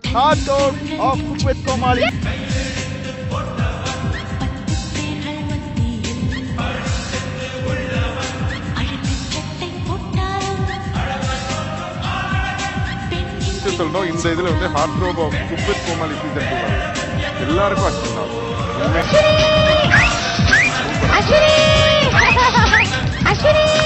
Hardcore of Cook with Komali. சொல்லணும் இந்த இதுல வந்து Hardcore of Cook with Komali season 2 வருது. எல்லாருக்கும் அஸ்வினி